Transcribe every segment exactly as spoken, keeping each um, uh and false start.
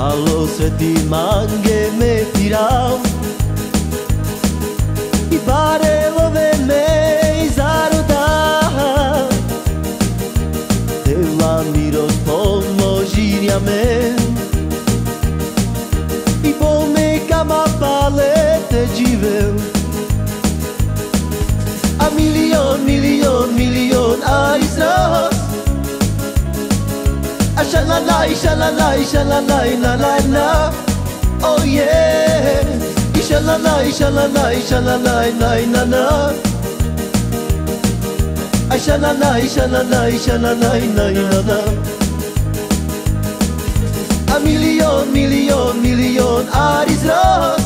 Malo sveti mange me tirao I barelove me zarodao Tela miros pomožinja me I bome kama palete živel A milion, milion, milion a izraz A shalalai, shalalai, shalalai, la la la Oh yeah I shalalai, shalalai, shalalai, la la la A shalalai, shalalai, shalalai, la la la A milion, milion, milion aris raz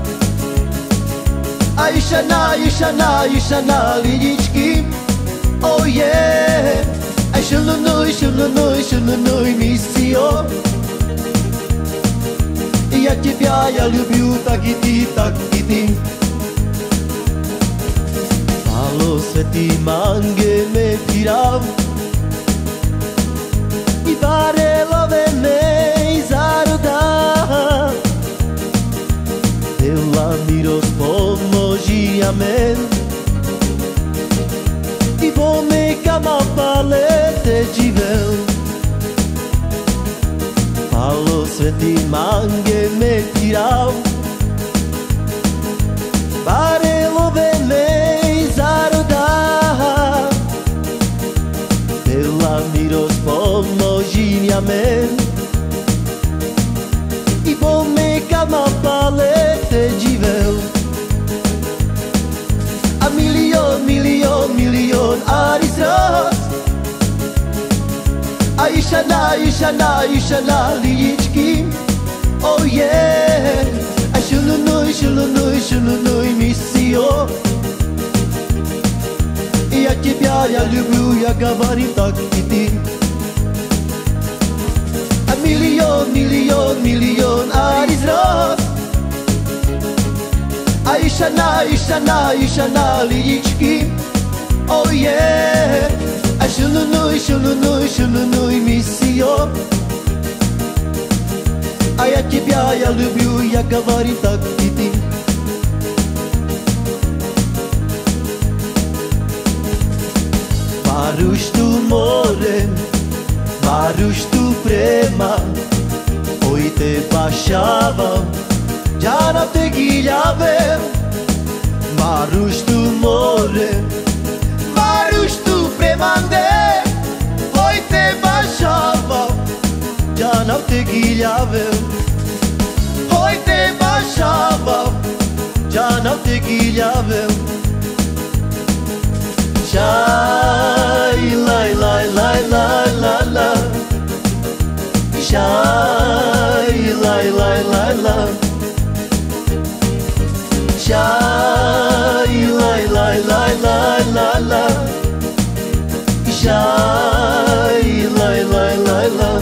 A ishana, ishana, ishana lidički Oh yeah Aj šilunoj, šilunoj, šilunoj миссио И я тебя, я люблю, так и ты, так и ты Malo sveti mange me tirao I barelove me zarodao Tela miros pomoži a me I bome kama palete živel Malo sveti mange me tirao Barelove me zarodao Tela miros pomoži a me I bome kama palete živel A milion, milion, milion aris raz A ishana, ishana, ishana lidički Oh yeah A šilunoj, šilunoj, šilunoj миссио И я тебя, я люблю, я говорю так и ты А миллион, миллион, миллион aris raz A ishana, ishana, ishana lidički Oh yeah A šilunoj, šilunoj, šilunoj миссио А я тебя, я люблю, я говорю так и ты Maruš tu more, Maruš tu prema Oi te bașava Jana te ghiljave Maruš tu more Maruš tu premande Oi te bașava Jana te ghiljave Oi te bașava Jana te ghiljave Shai lai lai lai lai la la Shai lai lai lai la Shai lai lai lai lai la la Shai lai lai lai la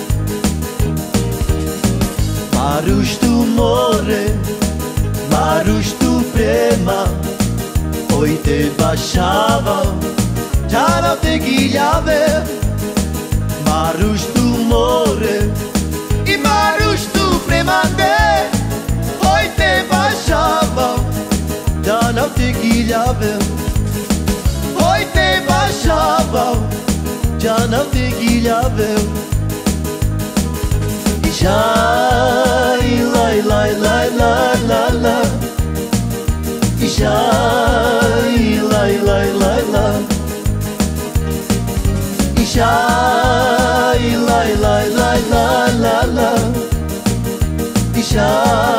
Maruš tu more Maruš tu prema Oi te bașava Jana te ghiljave Maruš tu more I Maruš tu premande Oi te bașava Jana te ghiljave Oi te bașava Jana te ghiljave Shai lai lai lai lai la la Shai lai lai lai la Shai lai lai lai la la la Shai